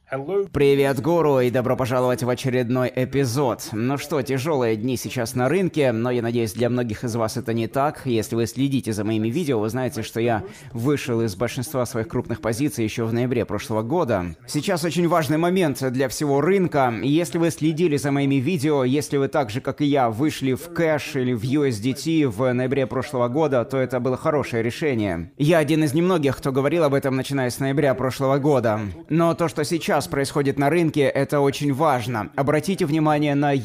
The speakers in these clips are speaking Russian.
Привет, гуру, и добро пожаловать в очередной эпизод. Ну что, тяжелые дни сейчас на рынке, но я надеюсь, для многих из вас это не так. Если вы следите за моими видео, вы знаете, что я вышел из большинства своих крупных позиций еще в ноябре прошлого года. Сейчас очень важный момент для всего рынка. Если вы следили за моими видео, если вы так же, как и я, вышли в кэш или в USDT в ноябре прошлого года, то это было хорошее решение. Я один из немногих, кто говорил об этом, начиная с ноября прошлого года. Но то, что сейчас происходит на рынке, это очень важно. Обратите внимание на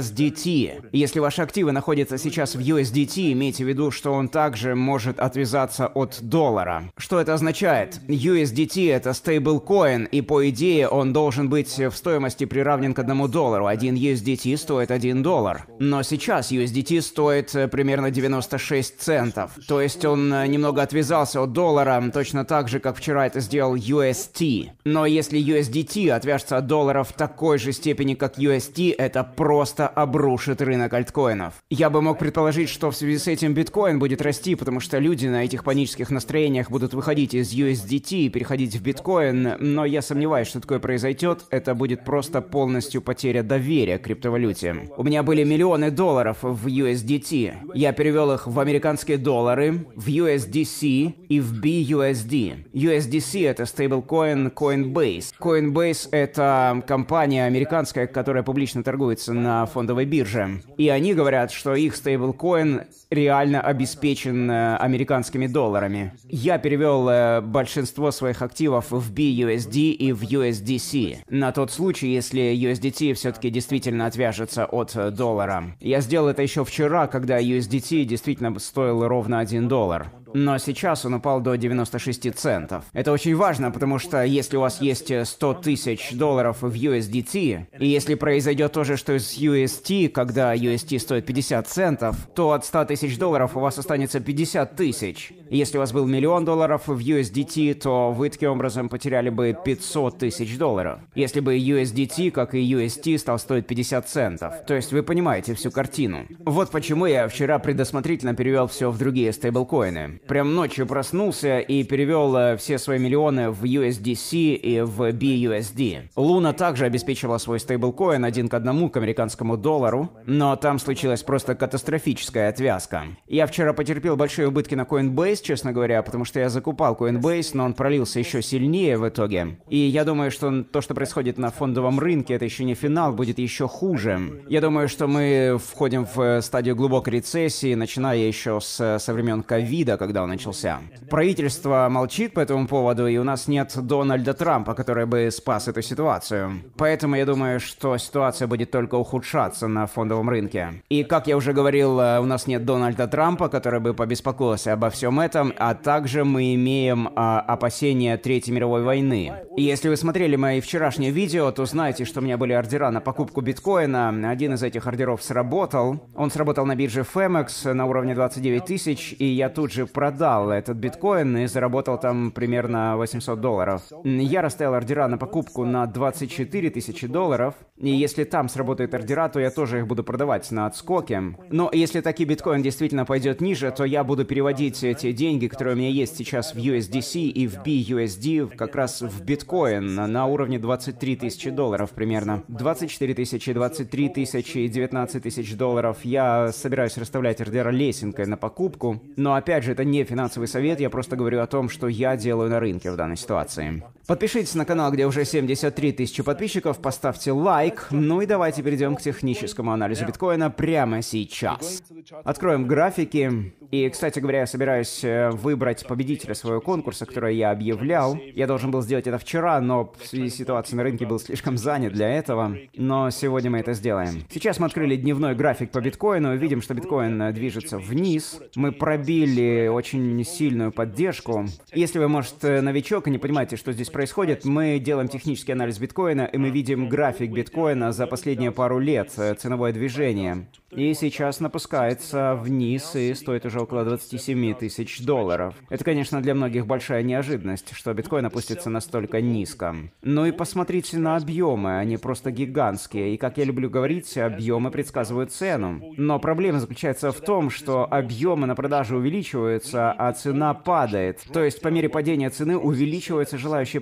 USDT. Если ваши активы находятся сейчас в USDT, имейте в виду, что он также может отвязаться от доллара. Что это означает? USDT — это стейблкоин, и по идее он должен быть в стоимости приравнен к $1. Один USDT стоит $1. Но сейчас USDT стоит примерно 96 центов. То есть он немного отвязался от доллара, точно так же, как вчера это сделал UST. Но если USDT отвяжется от доллара в такой же степени, как UST, это просто обрушит рынок альткоинов. Я бы мог предположить, что в связи с этим биткоин будет расти, потому что люди на этих панических настроениях будут выходить из USDT и переходить в биткоин, но я сомневаюсь, что такое произойдет. Это будет просто полностью потеря доверия к криптовалюте. У меня были миллионы долларов в USDT. Я перевел их в американские доллары, в USDC и в BUSD. USDC — это стейблкоин Coinbase. Coinbase — это компания американская, которая публично торгуется на фондовой бирже. И они говорят, что их стейблкоин реально обеспечен американскими долларами. Я перевел большинство своих активов в BUSD и в USDC. На тот случай, если USDT все-таки действительно отвяжется от доллара. Я сделал это еще вчера, когда USDT действительно стоил ровно $1. Но сейчас он упал до 96 центов. Это очень важно, потому что если у вас есть 100 тысяч долларов в USDT, и если произойдет то же, что и с UST, когда UST стоит 50 центов, то от 100 тысяч долларов у вас останется 50 тысяч. Если у вас был $1 миллион в USDT, то вы таким образом потеряли бы 500 тысяч долларов. Если бы USDT, как и UST, стал стоить 50 центов. То есть вы понимаете всю картину. Вот почему я вчера предусмотрительно перевел все в другие стейблкоины. Прям ночью проснулся и перевел все свои миллионы в USDC и в BUSD. Луна также обеспечивала свой стейблкоин 1 к 1 к американскому доллару, но там случилась просто катастрофическая отвязка. Я вчера потерпел большие убытки на Coinbase, честно говоря, потому что я закупал Coinbase, но он пролился еще сильнее в итоге. И я думаю, что то, что происходит на фондовом рынке, это еще не финал, будет еще хуже. Я думаю, что мы входим в стадию глубокой рецессии, начиная еще со времен ковида, когда он начался. Правительство молчит по этому поводу, и у нас нет Дональда Трампа, который бы спас эту ситуацию. Поэтому я думаю, что ситуация будет только ухудшаться на фондовом рынке. И, как я уже говорил, у нас нет Дональда Трампа, который бы побеспокоился обо всем этом, а также мы имеем опасения Третьей мировой войны. И если вы смотрели мои вчерашние видео, то знаете, что у меня были ордера на покупку биткоина. Один из этих ордеров сработал. Он сработал на бирже FEMEX на уровне 29 тысяч, и я тут же продал этот биткоин и заработал там примерно $800. Я расставил ордера на покупку на 24 тысячи долларов, и если там сработают ордера, то я тоже их буду продавать на отскоке. Но если таки биткоин действительно пойдет ниже, то я буду переводить те деньги, которые у меня есть сейчас в USDC и в BUSD, как раз в биткоин на уровне 23 тысячи долларов примерно. 24 тысячи, 23 тысячи и 19 тысяч долларов. Я собираюсь расставлять ордера лесенкой на покупку, но опять же, это не финансовый совет, я просто говорю о том, что я делаю на рынке в данной ситуации. Подпишитесь на канал, где уже 73 тысячи подписчиков, поставьте лайк, ну и давайте перейдем к техническому анализу биткоина прямо сейчас. Откроем графики. И, кстати говоря, я собираюсь выбрать победителя своего конкурса, который я объявлял. Я должен был сделать это вчера, но в связи с ситуацией на рынке был слишком занят для этого. Но сегодня мы это сделаем. Сейчас мы открыли дневной график по биткоину. Видим, что биткоин движется вниз. Мы пробили очень сильную поддержку. Если вы, может, новичок и не понимаете, что здесь происходит, мы делаем технический анализ биткоина, и мы видим график биткоина за последние пару лет, ценовое движение. И сейчас напускается вниз и стоит уже около 27 тысяч долларов. Это, конечно, для многих большая неожиданность, что биткоин опустится настолько низко. Ну и посмотрите на объемы, они просто гигантские. И, как я люблю говорить, объемы предсказывают цену. Но проблема заключается в том, что объемы на продажу увеличиваются, а цена падает. То есть по мере падения цены увеличиваются желающие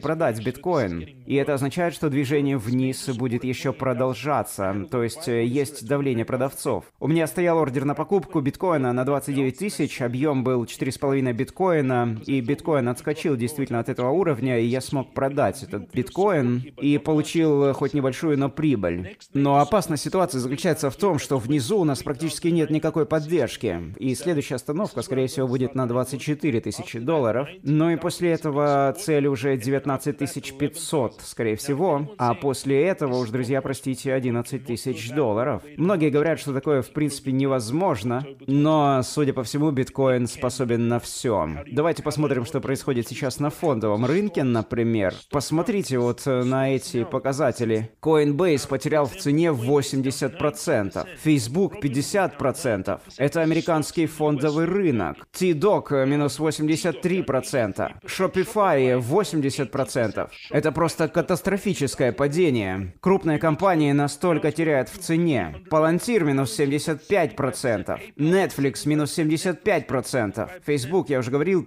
продать биткоин. И это означает, что движение вниз будет еще продолжаться. То есть есть давление продавцов. У меня стоял ордер на покупку биткоина на 29 тысяч, объем был 4,5 биткоина, и биткоин отскочил действительно от этого уровня, и я смог продать этот биткоин и получил хоть небольшую, но прибыль. Но опасная ситуация заключается в том, что внизу у нас практически нет никакой поддержки, и следующая остановка, скорее всего, будет на 24 тысячи долларов. Ну и после этого цель уже 19 500, скорее всего, а после этого уж, друзья, простите, 11 тысяч долларов. Многие говорят, что такое в принципе невозможно, но, судя по всему, биткоин способен на все. Давайте посмотрим, что происходит сейчас на фондовом рынке, например. Посмотрите вот на эти показатели. Coinbase потерял в цене 80%, Facebook 50%. Это американский фондовый рынок. T-Doc минус 83%, Shopify 80%. Это просто катастрофическое падение. Крупные компании настолько теряют в цене. Palantir минус 75%, Netflix минус 75%, Facebook, я уже говорил,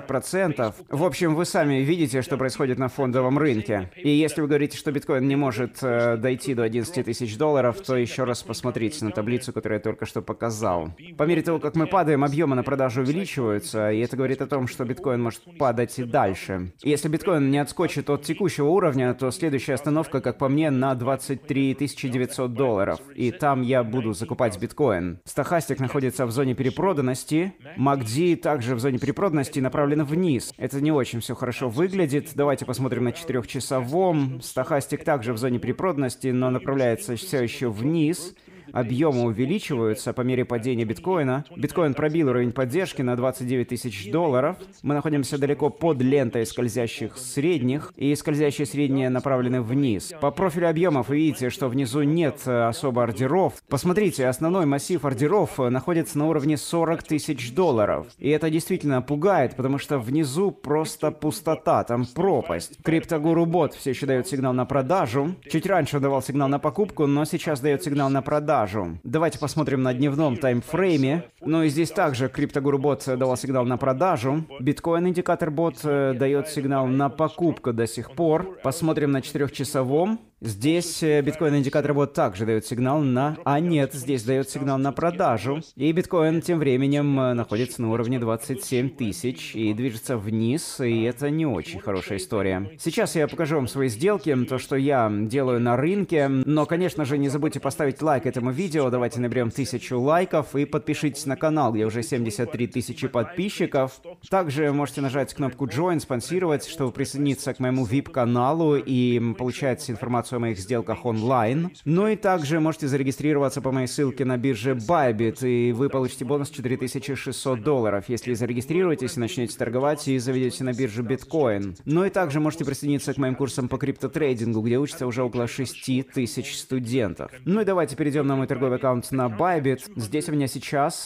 50%. В общем, вы сами видите, что происходит на фондовом рынке. И если вы говорите, что биткоин не может дойти до 11 тысяч долларов, то еще раз посмотрите на таблицу, которую я только что показал. По мере того, как мы падаем, объемы на продажу увеличиваются, и это говорит о том, что биткоин может падать и дальше. Если биткоин не отскочит от текущего уровня, то следующая остановка, как по мне, на 23 900 долларов. И там я буду закупать биткоин. Стохастик находится в зоне перепроданности. MACD также в зоне перепроданности, направлен вниз. Это не очень все хорошо выглядит. Давайте посмотрим на 4-часовом. Стохастик также в зоне перепроданности, но направляется все еще вниз. Объемы увеличиваются по мере падения биткоина. Биткоин пробил уровень поддержки на 29 тысяч долларов. Мы находимся далеко под лентой скользящих средних, и скользящие средние направлены вниз. По профилю объемов вы видите, что внизу нет особо ордеров. Посмотрите, основной массив ордеров находится на уровне 40 тысяч долларов. И это действительно пугает, потому что внизу просто пустота, там пропасть. CryptoGuru Bot все еще дает сигнал на продажу. Чуть раньше он давал сигнал на покупку, но сейчас дает сигнал на продажу. Давайте посмотрим на дневном таймфрейме. Ну и здесь также CryptoGuru Bot давал сигнал на продажу. Bitcoin индикатор бот дает сигнал на покупку до сих пор. Посмотрим на 4-часовом. Здесь биткоин индикатор бот также дает сигнал на... А нет, здесь дает сигнал на продажу. И биткоин тем временем находится на уровне 27 тысяч и движется вниз, и это не очень хорошая история. Сейчас я покажу вам свои сделки, то, что я делаю на рынке. Но, конечно же, не забудьте поставить лайк этому видео. Давайте наберем 1000 лайков и подпишитесь на канал, где уже 73 тысячи подписчиков. Также можете нажать кнопку Join, спонсировать, чтобы присоединиться к моему VIP-каналу и получать информацию о моих сделках онлайн. Ну и также можете зарегистрироваться по моей ссылке на бирже Bybit, и вы получите бонус 4600 долларов, если зарегистрируетесь и начнете торговать и заведете на биржу биткоин. Ну и также можете присоединиться к моим курсам по криптотрейдингу, где учатся уже около 6000 студентов. Ну и давайте перейдем на мой торговый аккаунт на Bybit. Здесь у меня сейчас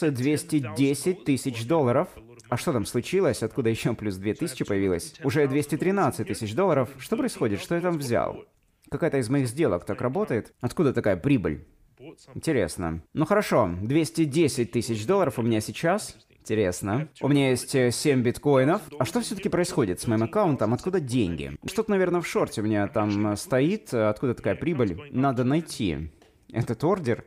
210 тысяч долларов. А что там случилось? Откуда еще плюс 2000 появилось? Уже 213 тысяч долларов. Что происходит? Что я там взял? Какая-то из моих сделок так работает? Откуда такая прибыль? Интересно. Ну хорошо, 210 тысяч долларов у меня сейчас. Интересно. У меня есть 7 биткоинов. А что все-таки происходит с моим аккаунтом? Откуда деньги? Что-то, наверное, в шорте у меня там стоит. Откуда такая прибыль? Надо найти этот ордер.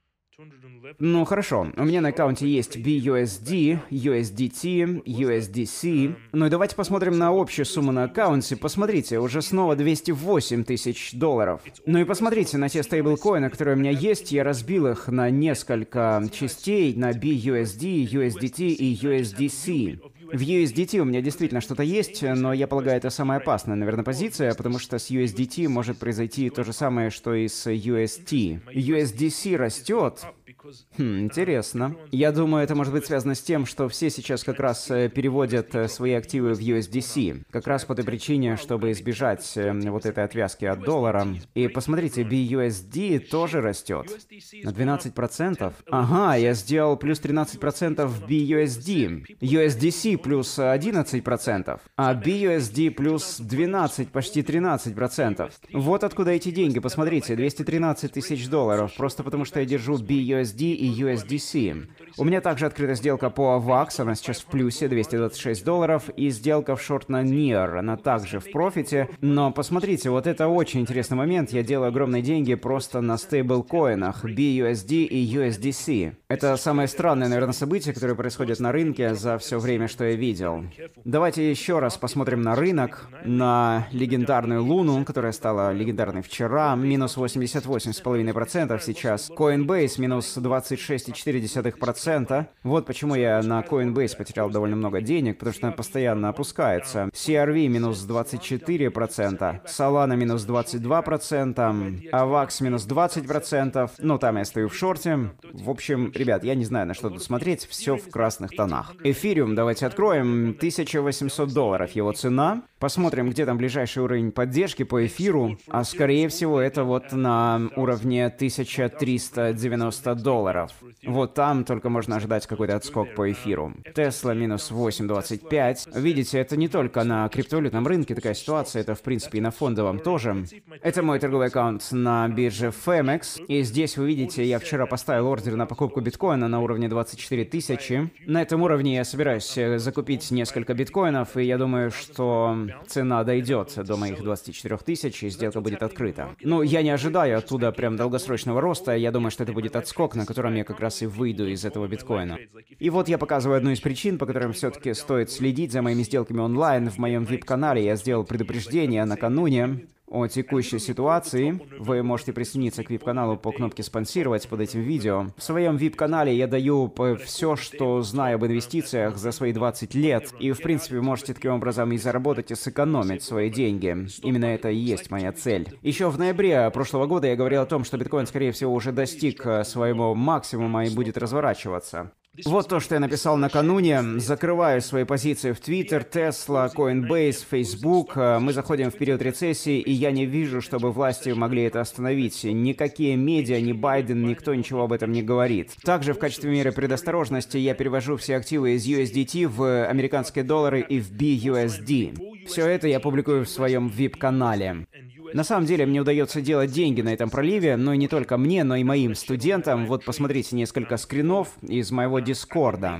Ну хорошо, у меня на аккаунте есть BUSD, USDT, USDC. Ну и давайте посмотрим на общую сумму на аккаунте. Посмотрите, уже снова 208 тысяч долларов. Ну и посмотрите на те стейблкоины, которые у меня есть. Я разбил их на несколько частей, на BUSD, USDT и USDC. В USDT у меня действительно что-то есть, но я полагаю, это самая опасная, наверное, позиция, потому что с USDT может произойти то же самое, что и с UST. USDC растет. Интересно. Я думаю, это может быть связано с тем, что все сейчас как раз переводят свои активы в USDC. Как раз по той причине, чтобы избежать вот этой отвязки от доллара. И посмотрите, BUSD тоже растет. На 12%. Ага, я сделал плюс 13% в BUSD. USDC плюс 11%. А BUSD плюс 12, почти 13%. Вот откуда эти деньги. Посмотрите, 213 тысяч долларов. Просто потому что я держу BUSD BUSD и USDC. У меня также открыта сделка по AVAX, она сейчас в плюсе, $226, и сделка в шорт на NIR, она также в профите. Но посмотрите, вот это очень интересный момент, я делаю огромные деньги просто на стейблкоинах BUSD и USDC. Это самое странное, наверное, событие, которое происходит на рынке за все время, что я видел. Давайте еще раз посмотрим на рынок, на легендарную Луну, которая стала легендарной вчера, минус 88,5% сейчас. Coinbase минус 26,4%. Вот почему я на Coinbase потерял довольно много денег, потому что она постоянно опускается. CRV минус 24%, Solana минус 22%, AVAX минус 20%, ну там я стою в шорте. В общем, ребят, я не знаю, на что тут смотреть, все в красных тонах. Эфириум давайте откроем, $1800 его цена. Посмотрим, где там ближайший уровень поддержки по эфиру, а скорее всего это вот на уровне $1390. Вот там только можно ожидать какой-то отскок по эфиру. Tesla минус 8,25. Видите, это не только на криптовалютном рынке такая ситуация, это в принципе и на фондовом тоже. Это мой торговый аккаунт на бирже FEMEX. И здесь вы видите, я вчера поставил ордер на покупку биткоина на уровне 24 тысячи. На этом уровне я собираюсь закупить несколько биткоинов, и я думаю, что цена дойдет до моих 24 тысяч, и сделка будет открыта. Ну, я не ожидаю оттуда прям долгосрочного роста, я думаю, что это будет отскок, на котором я как раз и выйду из этого биткоина. И вот я показываю одну из причин, по которым все-таки стоит следить за моими сделками онлайн. В моем VIP-канале я сделал предупреждение накануне о текущей ситуации. Вы можете присоединиться к VIP-каналу по кнопке «Спонсировать» под этим видео. В своем VIP-канале я даю все, что знаю об инвестициях за свои 20 лет. И, в принципе, вы можете таким образом и заработать, и сэкономить свои деньги. Именно это и есть моя цель. Еще в ноябре прошлого года я говорил о том, что биткоин, скорее всего, уже достиг своего максимума и будет разворачиваться. Вот то, что я написал накануне. Закрываю свои позиции в Twitter, Tesla, Coinbase, Facebook. Мы заходим в период рецессии, и я не вижу, чтобы власти могли это остановить. Никакие медиа, ни Байден, никто ничего об этом не говорит. Также в качестве меры предосторожности я перевожу все активы из USDT в американские доллары и в BUSD. Все это я публикую в своем VIP-канале. На самом деле, мне удается делать деньги на этом проливе, но и не только мне, но и моим студентам. Вот посмотрите несколько скринов из моего Дискорда.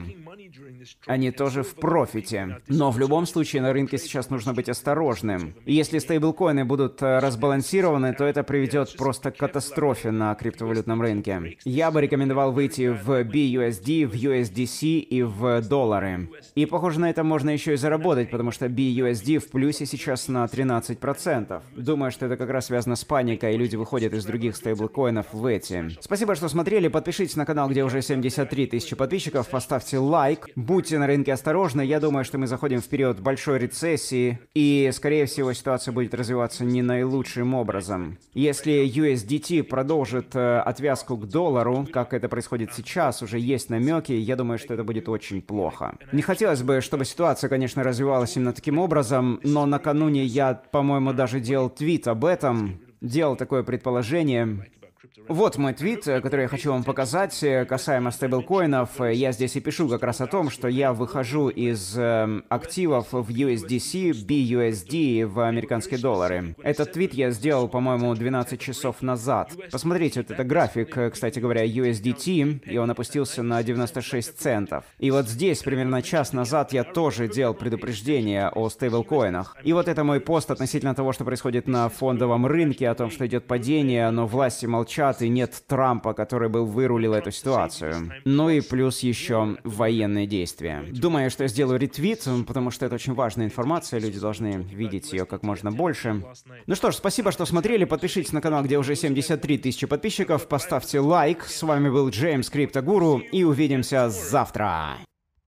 Они тоже в профите. Но в любом случае на рынке сейчас нужно быть осторожным. И если стейблкоины будут разбалансированы, то это приведет просто к катастрофе на криптовалютном рынке. Я бы рекомендовал выйти в BUSD, в USDC и в доллары. И похоже, на это можно еще и заработать, потому что BUSD в плюсе сейчас на 13%. Думаю, что это как раз связано с паникой, и люди выходят из других стейблкоинов в эти. Спасибо, что смотрели. Подпишитесь на канал, где уже 73 тысячи подписчиков. Поставьте лайк. Будьте на рынке осторожны. Я думаю, что мы заходим в период большой рецессии, и, скорее всего, ситуация будет развиваться не наилучшим образом. Если USDT продолжит отвязку к доллару, как это происходит сейчас, уже есть намеки, я думаю, что это будет очень плохо. Не хотелось бы, чтобы ситуация, конечно, развивалась именно таким образом, но накануне я, по-моему, даже делал твит об этом, делал такое предположение. Вот мой твит, который я хочу вам показать, касаемо стейблкоинов. Я здесь и пишу как раз о том, что я выхожу из активов в USDC, BUSD в американские доллары. Этот твит я сделал, по-моему, 12 часов назад. Посмотрите, вот это график, кстати говоря, USDT, и он опустился на 96 центов. И вот здесь, примерно час назад, я тоже делал предупреждение о стейблкоинах. И вот это мой пост относительно того, что происходит на фондовом рынке, о том, что идет падение, но власти молчат, и нет Трампа, который бы вырулил эту ситуацию. Ну и плюс еще военные действия. Думаю, что я сделаю ретвит, потому что это очень важная информация, люди должны видеть ее как можно больше. Ну что ж, спасибо, что смотрели, подпишитесь на канал, где уже 73 тысячи подписчиков, поставьте лайк. С вами был Джеймс Криптогуру, и увидимся завтра.